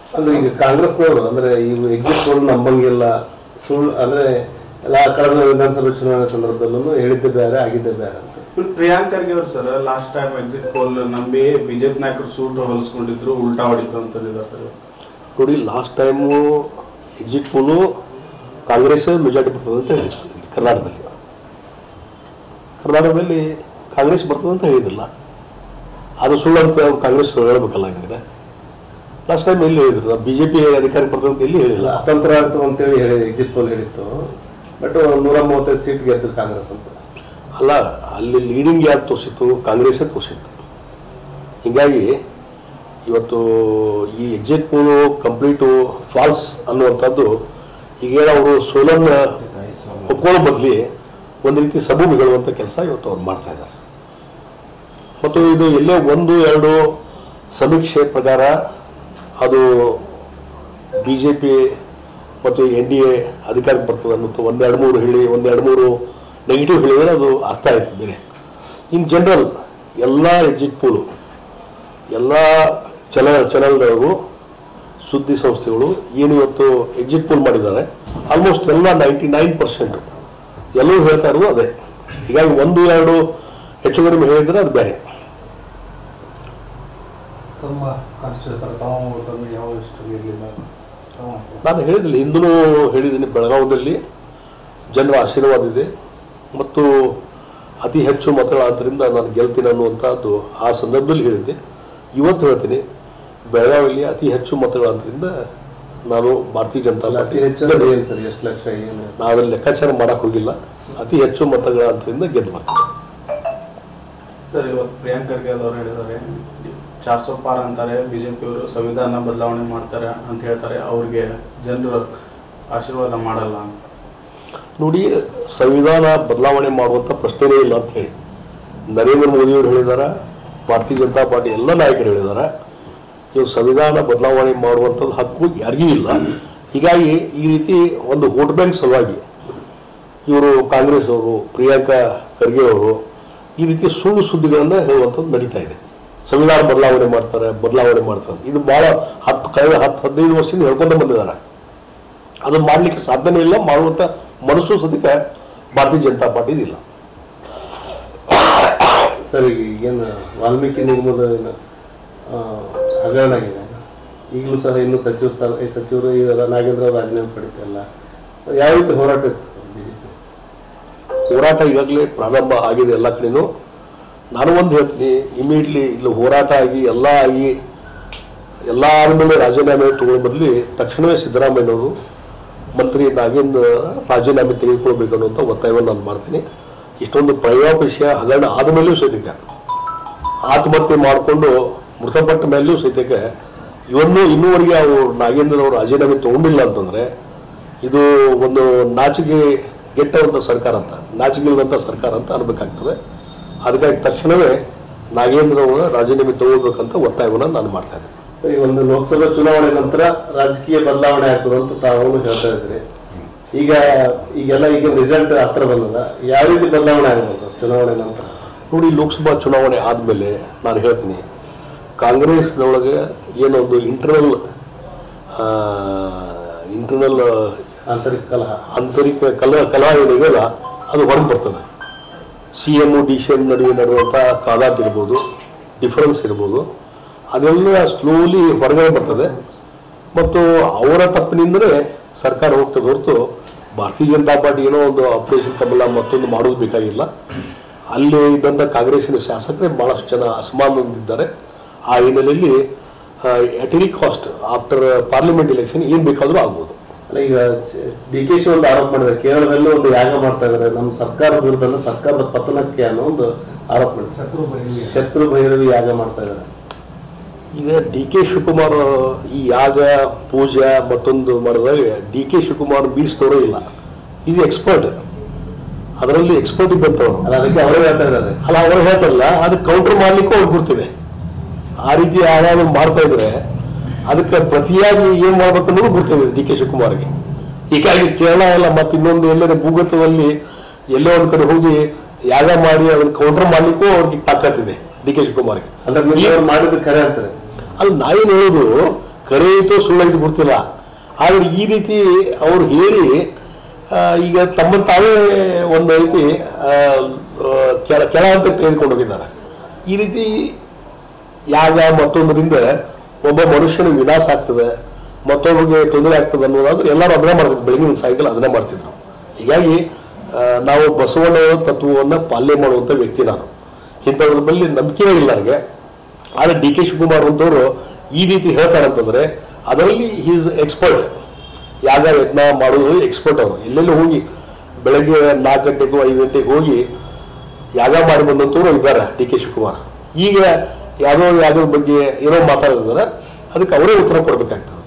ಅಂದ್ರೆ ಈಗ ಕಾಂಗ್ರೆಸ್ನವರು ಅಂದ್ರೆ ಇವು ಎಕ್ಸಿಟ್ ಪೋಲ್ ನಂಬಂಗಿಲ್ಲ ಸುಳ್ಳು ಅಂದ್ರೆ ಎಲ್ಲ ಕಳೆದ ವಿಧಾನಸಭೆ ಚುನಾವಣೆ ಸಂದರ್ಭದಲ್ಲೂ ಹೇಳಿದ್ದೆ ಬೇರೆ ಆಗಿದ್ದೆ ಬೇರೆ ಅಂತ. ಪ್ರಿಯಾಂಕ್ ಖರ್ಗೆ ಅವರು sir last time exit poll ನಂಬಿ ಬಿಜೆಪಿ ನಾಯಕರು ಸೂಟ್ ಹೊಲಿಸ್ಕೊಂಡಿದ್ರು, ಉಲ್ಟಾ ಹೊಡಿತು ಅಂತಂದಿದ್ದಾರೆ ಸರ್. ನೋಡಿ, last time exit poll Congress majority ಬರ್ತದೆ ಅಂತ ಹೇಳಿದ್ರು ಕರ್ನಾಟಕದಲ್ಲಿ ಕಾಂಗ್ರೆಸ್ ಬರ್ತದೆ ಅಂತ ಹೇಳಿದಿಲ್ಲ. ಅದು ಸುಳ್ಳು ಅಂತ ಕಾಂಗ್ರೆಸ್ ಹೇಳ್ಬೇಕಲ್ಲ. ಹಂಗಾದ್ರೆ ಲಾಸ್ಟ್ ಟೈಮ್ ಎಲ್ಲಿ ಹೇಳಿದ್ರು ಬಿಜೆಪಿ ಅಧಿಕಾರ ಬರ್ತದೆ ಅಂತ ಎಲ್ಲಿ ಹೇಳಿಲ್ಲ. ಅತಂತ್ರ ಅಂತೇಳಿ ಹೇಳಿ ಎಕ್ಸಿಟ್ ಪೋಲ್ ಹೇಳಿತ್ತು. ಬಟ್ 135 ಸೀಟ್ ಗೆದ್ದು ಕಾಂಗ್ರೆಸ್ ಅಂತ ಅಲ್ಲ, ಅಲ್ಲಿ ಲೀಡಿಂಗ್ ಯಾರು ತೋರಿಸಿತ್ತು? ಕಾಂಗ್ರೆಸ್ಸೇ ತೋರಿಸಿತ್ತು. ಹೀಗಾಗಿ ಇವತ್ತು ಈ ಎಕ್ಸಿಟ್ ಪೋಲು ಕಂಪ್ಲೀಟು ಫಾಲ್ಸ್ ಅನ್ನುವಂಥದ್ದು ಈಗೇನ ಅವರು ಸೋಲನ್ನು ಒಪ್ಕೊಳ್ಳೋ ಬದಲಿ ಒಂದು ರೀತಿ ಸಬು ಬಿಡುವಂಥ ಕೆಲಸ ಇವತ್ತು ಅವ್ರು ಮಾಡ್ತಾ ಇದ್ದಾರೆ. ಮತ್ತು ಇದು ಎಲ್ಲೇ 1-2 ಸಮೀಕ್ಷೆ ಪ್ರಕಾರ ಅದು BJP ಮತ್ತು NDA ಅಧಿಕಾರಕ್ಕೆ ಬರ್ತದೆ ಅನ್ನೋದು 1-2-3 ಹೇಳಿ 1-2-3 ನೆಗೆಟಿವ್ ಹೇಳಿದರೆ ಅದು ಅರ್ಥ ಆಯ್ತು ಬೇರೆ. ಇನ್ ಜನರಲ್ ಎಲ್ಲ ಎಕ್ಸಿಟ್ ಪೋಲು ಎಲ್ಲ ಚಾನಲ್ಗಳು ಸುದ್ದಿ ಸಂಸ್ಥೆಗಳು ಏನು ಇವತ್ತು ಎಕ್ಸಿಟ್ ಪೋಲ್ ಮಾಡಿದ್ದಾರೆ ಆಲ್ಮೋಸ್ಟ್ ಎಲ್ಲ 99% ಎಲ್ಲರೂ ಹೇಳ್ತಾ ಇರೋದು ಅದೇ. ಹೀಗಾಗಿ 1-2 ಹೆಚ್ಚು ಕಡಿಮೆ ಹೇಳಿದರೆ ಅದು ಬೇರೆ. ನಾನು ಹೇಳಿದಿಲ್ಲ, ಹಿಂದೂ ಹೇಳಿದ್ದೀನಿ, ಬೆಳಗಾವದಲ್ಲಿ ಜನರ ಆಶೀರ್ವಾದ ಇದೆ ಮತ್ತು ಅತಿ ಹೆಚ್ಚು ಮತಗಳ ಆದ್ದರಿಂದ ನಾನು ಗೆಲ್ತೀನಿ ಅನ್ನುವಂಥದ್ದು ಆ ಸಂದರ್ಭದಲ್ಲಿ ಹೇಳಿದ್ದೆ. ಇವತ್ತು ಹೇಳ್ತೀನಿ, ಬೆಳಗಾವಿಯಲ್ಲಿ ಅತಿ ಹೆಚ್ಚು ಮತಗಳಾದ್ರಿಂದ ನಾನು ಭಾರತೀಯ ಜನತಾ ಪಾರ್ಟಿ ನಾನು ಅದರಲ್ಲಿ ಲೆಕ್ಕಾಚಾರ ಮಾಡಕ್ಕೆ ಹೋಗಿಲ್ಲ. ಅತಿ ಹೆಚ್ಚು ಮತಗಳ ಅಂತರಿಂದ ಗೆದ್ದು ಬರ್ತೀನಿ ಸರ್. ಇವತ್ತು ಪ್ರಿಯಾಂಕ್ ಖರ್ಗೆ ಅವರು ಹೇಳಿದ್ದಾರೆ 400 ಪಾರ್ ಅಂತಾರೆ, ಬಿಜೆಪಿ ಅವರು ಸಂವಿಧಾನ ಬದಲಾವಣೆ ಮಾಡ್ತಾರೆ ಅಂತ ಹೇಳ್ತಾರೆ, ಅವ್ರಿಗೆ ಜನರು ಆಶೀರ್ವಾದ ಮಾಡಲ್ಲ ಅಂತ. ನೋಡಿ, ಸಂವಿಧಾನ ಬದಲಾವಣೆ ಮಾಡುವಂಥ ಪ್ರಶ್ನೆನೇ ಇಲ್ಲ ಅಂತ ಹೇಳಿ ನರೇಂದ್ರ ಮೋದಿಯವರು ಹೇಳಿದ್ದಾರೆ, ಭಾರತೀಯ ಜನತಾ ಪಾರ್ಟಿ ಎಲ್ಲ ನಾಯಕರು ಹೇಳಿದ್ದಾರೆ. ಇವರು ಸಂವಿಧಾನ ಬದಲಾವಣೆ ಮಾಡುವಂಥದ್ದು ಹಕ್ಕು ಯಾರಿಗೂ ಇಲ್ಲ. ಹೀಗಾಗಿ ಈ ರೀತಿ ಒಂದು ವೋಟ್ ಬ್ಯಾಂಕ್ ಸಲುವಾಗಿ ಇವರು ಕಾಂಗ್ರೆಸ್ ಅವರು, ಪ್ರಿಯಾಂಕಾ ಖರ್ಗೆ ಅವರು ಈ ರೀತಿ ಸುಳ್ಳು ಸುದ್ದಿಗಳನ್ನು ಹೇಳುವಂಥದ್ದು ನಡೀತಾ ಇದೆ. ಸಂವಿಧಾನ ಬದಲಾವಣೆ ಮಾಡ್ತಾರೆ ಇದು ಭಾಳ ಕಳೆದ 10-15 ವರ್ಷದಿಂದ ಹೇಳ್ಕೊಂಡು ಬಂದಿದ್ದಾರೆ. ಅದನ್ನು ಮಾಡಲಿಕ್ಕೆ ಸಾಧ್ಯನೇ ಇಲ್ಲ, ಮಾಡುವಂಥ ಮನಸ್ಸು ಸದ್ಯಕ್ಕೆ ಭಾರತೀಯ ಜನತಾ ಪಾರ್ಟಿದಿಲ್ಲ. ಸರ್, ಈಗೇನು ವಾಲ್ಮೀಕಿ ನಿಗಮದ ಹಗರಣ ಆಗಿದೆ, ಈಗಲೂ ಸಹ ಇನ್ನೂ ಸಚಿವರು ನಾಗೇಂದ್ರ ರಾಜೀನಾಮೆ ಪಡಿತಲ್ಲ, ಯಾವ ರೀತಿ ಹೋರಾಟ ಇತ್ತು ಬಿಜೆಪಿ? ಹೋರಾಟ ಈಗಾಗಲೇ ಪ್ರಾರಂಭ ಆಗಿದೆ ಎಲ್ಲ ಕಡೆನೂ. ನಾನು ಒಂದು ಹೇಳ್ತೀನಿ, ಇಮಿಡಿಯೇಟ್ಲಿ ಇಲ್ಲಿ ಹೋರಾಟ ಆಗಿ ಎಲ್ಲ ಆದಮೇಲೆ ರಾಜೀನಾಮೆ ತಗೊಳ್ಳೋ ಬದಲಿ ತಕ್ಷಣವೇ ಸಿದ್ದರಾಮಯ್ಯನವರು ಮಂತ್ರಿ ನಾಗೇಂದ್ರ ರಾಜೀನಾಮೆ ತೆಗೆದುಕೊಳ್ಬೇಕು ಅನ್ನುವಂಥ ಒತ್ತಾಯವನ್ನು ನಾನು ಮಾಡ್ತೀನಿ. ಇಷ್ಟೊಂದು ಪ್ರಯೋಗಾಪೇಕ್ಷ ಹಗರಣ ಆದಮೇಲೂ ಸಹಿತಕ್ಕೆ ಆತ್ಮಹತ್ಯೆ ಮಾಡಿಕೊಂಡು ಮೃತಪಟ್ಟ ಮೇಲೂ ಸಹಿತಕ್ಕೆ ಇನ್ನೂವರೆಗೆ ಅವರು ನಾಗೇಂದ್ರ ಅವರು ರಾಜೀನಾಮೆ ತಗೊಂಡಿಲ್ಲ ಅಂತಂದರೆ ಇದು ಒಂದು ನಾಚಿಕೆ ಗೆಟ್ಟವಂಥ ಸರ್ಕಾರ ಅಂತ, ನಾಚಿಕೆಲ್ಲದಂಥ ಸರ್ಕಾರ ಅಂತ ಅನ್ಬೇಕಾಗ್ತದೆ. ಅದಕ್ಕಾಗಿ ತಕ್ಷಣವೇ ನಾಗೇಂದ್ರ ಅವರ ರಾಜೀನಾಮೆ ತಗೋಬೇಕಂತ ಒತ್ತಾಯವನ್ನು ನಾನು ಮಾಡ್ತಾ ಇದ್ದೇನೆ. ಈ ಒಂದು ಲೋಕಸಭಾ ಚುನಾವಣೆ ನಂತರ ರಾಜಕೀಯ ಬದಲಾವಣೆ ಆಗ್ತದೆ ಅಂತ ತಾವು ಹೇಳ್ತಾ ಇದ್ರಿ. ಈಗೆಲ್ಲ ರಿಸಲ್ಟ್ ಹತ್ರ ಬಂದದ, ಯಾವ ರೀತಿ ಬದಲಾವಣೆ ಆಗ್ಬೋದು ಚುನಾವಣೆ ನಂತರ? ನೋಡಿ, ಲೋಕಸಭಾ ಚುನಾವಣೆ ಆದಮೇಲೆ ನಾನು ಹೇಳ್ತೀನಿ, ಕಾಂಗ್ರೆಸ್ನೊಳಗೆ ಏನೊಂದು ಇಂಟರ್ನಲ್ ಆಂತರಿಕ ಕಲಹ ಏನಿದೆಯಲ್ಲ ಅದು ಹೊರಗೆ ಬರ್ತದೆ. CM DCM ನಡುವೆ ನಡೆಯುವಂಥ ಕಾದಾಟ ಇರ್ಬೋದು, ಡಿಫರೆನ್ಸ್ ಇರ್ಬೋದು, ಅದೆಲ್ಲ ಸ್ಲೋಲಿ ಹೊರಗಡೆ ಬರ್ತದೆ. ಮತ್ತು ಅವರ ತಪ್ಪಿನಿಂದಲೇ ಸರ್ಕಾರ ಹೋಗ್ತದೆ ಹೊರತು ಭಾರತೀಯ ಜನತಾ ಪಾರ್ಟಿ ಏನೋ ಒಂದು ಆಪರೇಷನ್ ಕಮಲ ಮತ್ತೊಂದು ಮಾಡೋದು ಬೇಕಾಗಿಲ್ಲ. ಅಲ್ಲಿ ಇದ್ದಂಥ ಕಾಂಗ್ರೆಸ್ಸಿನ ಶಾಸಕರೇ ಭಾಳಷ್ಟು ಜನ ಅಸಮಾಧಾನದಿದ್ದಾರೆ. ಆ ಹಿನ್ನೆಲೆಯಲ್ಲಿ at any cost after parliament election ಏನು ಬೇಕಾದರೂ ಆಗ್ಬೋದು. ಈಗ DKಶಿ ಒಂದು ಆರೋಪ ಮಾಡಿದ್ದಾರೆ, ಕೇರಳದಲ್ಲಿ ಒಂದು ಯಾಗ ಮಾಡ್ತಾ ಇದ್ದಾರೆ ನಮ್ಮ ಸರ್ಕಾರದ ವಿರುದ್ಧ, ಸರ್ಕಾರದ ಪತನಕ್ಕೆ ಅನ್ನೋ ಒಂದು ಆರೋಪ ಮಾಡಿದ್ದಾರೆ. ಶತ್ರು ಭೈರವಿ ಯಾಗ ಮಾಡ್ತಾ ಇದ್ದಾರೆ. ಈಗ DK ಶಿವಕುಮಾರ್ ಈ ಯಾಗ ಪೂಜಾ ಮತ್ತೊಂದು ಮಾಡಿದಾಗ DK ಶಿವಕುಮಾರ್ ಬೀಳಿಸ್ತವರೇ ಇಲ್ಲ. ಈಸ್ ಎಕ್ಸ್ಪರ್ಟ್, ಅದರಲ್ಲಿ ಎಕ್ಸ್ಪರ್ಟ್ ಇದ್ದಂಥವ್ರು. ಅದಕ್ಕೆ ಅವರೇ ಹೇಳ್ತಾ ಇದ್ದಾರೆ. ಅವ್ರು ಹೇಳ್ತಾರಲ್ಲ, ಅದಕ್ಕೆ ಕೌಂಟರ್ ಮಾಡ್ಲಿಕ್ಕೂ ಅವ್ರಿಗೆ ಗೊತ್ತಿದೆ. ಆ ರೀತಿ ಯಾರು ಮಾಡ್ತಾ ಇದ್ರೆ ಅದಕ್ಕೆ ಪ್ರತಿಯಾಗಿ ಏನ್ ಮಾಡ್ಬೇಕು ಅನ್ನೋದು ಗೊತ್ತಿದೆ DK ಶಿವಕುಮಾರ್ಗೆ. ಹೀಗಾಗಿ ಕೇರಳ ಎಲ್ಲ ಮತ್ತೆ ಇನ್ನೊಂದು ಎಲ್ಲರ ಭೂಗತದಲ್ಲಿ ಎಲ್ಲೋ ಒಂದ್ ಕಡೆ ಹೋಗಿ ಯಾಗ ಮಾಡಿ ಅದನ್ನ ಕೌಂಟರ್ ಮಾಡ್ಲಿಕ್ಕೂ ಅವ್ರಿಗೆ ತಾಕತ್ತಿದೆ DK ಶಿವಕುಮಾರ್ಗೆ. ಅಂದ್ರೆ ಮಾಡಿದ್ದು ಖರೆ ಅಂತಾರೆ. ಅಲ್ಲಿ ನಾವೇನು ಹೇಳೋದು ಕರೆಯಿತು ಸುಳ್ಳೈತು ಗೊತ್ತಿಲ್ಲ. ಆದರೆ ಈ ರೀತಿ ಅವ್ರು ಹೇಳಿ ಈಗ ತಮ್ಮ ತಾವೇ ಒಂದು ರೀತಿ ಕೆಳ ಅಂತ ತೆಗೆದುಕೊಂಡು ಹೋಗಿದ್ದಾರೆ. ಈ ರೀತಿ ಯಾವ ಮತ್ತೊಂದರಿಂದ ಒಬ್ಬ ಮನುಷ್ಯನ ವಿನಾಶ ಆಗ್ತದೆ, ಮತ್ತೊಬ್ಬರಿಗೆ ತೊಂದರೆ ಆಗ್ತದೆ ಅನ್ನೋದಾದ್ರೆ ಎಲ್ಲರೂ ಅದನ್ನೇ ಮಾಡ್ತಿದ್ರು, ಬೆಳಗಿನ ಸಾಯಂಕಾಲ ಅದನ್ನೇ ಮಾಡ್ತಿದ್ರು. ಹೀಗಾಗಿ ನಾವು ಬಸವಣ್ಣ ತತ್ವವನ್ನು ಪಾಲನೆ ಮಾಡುವಂಥ ವ್ಯಕ್ತಿ ನಾನು. ಇಂಥದ್ರ ಮೇಲೆ ನಂಬಿಕೆ ಇಲ್ಲ ನನಗೆ. ಆದರೆ ಡಿ ಕೆ ಶಿವಕುಮಾರ್ ಅಂತವರು ಈ ರೀತಿ ಹೇಳ್ತಾರಂತಂದ್ರೆ ಅದರಲ್ಲಿ ಈಸ್ ಎಕ್ಸ್ಪರ್ಟ್. ಯಾಗ ಯಜ್ಞ ಮಾಡೋದು ಎಕ್ಸ್ಪರ್ಟ್ ಅವರು. ಎಲ್ಲೆಲ್ಲಿ ಹೋಗಿ ಬೆಳಗ್ಗೆ 4 ಗಂಟೆಗೂ 5 ಗಂಟೆಗೆ ಹೋಗಿ ಯಾಗ ಮಾಡಿ ಬಂದಂಥವ್ರು ಇದ್ದಾರೆ ಡಿ ಕೆ ಶಿವಕುಮಾರ್. ಈಗ ಯಾವುದೋ ಯಾಗದ ಬಗ್ಗೆ ಏನೋ ಮಾತಾಡಿದಾರೆ, ಅದಕ್ಕೆ ಅವರೇ ಉತ್ತರ ಕೊಡಬೇಕಾಗ್ತದೆ.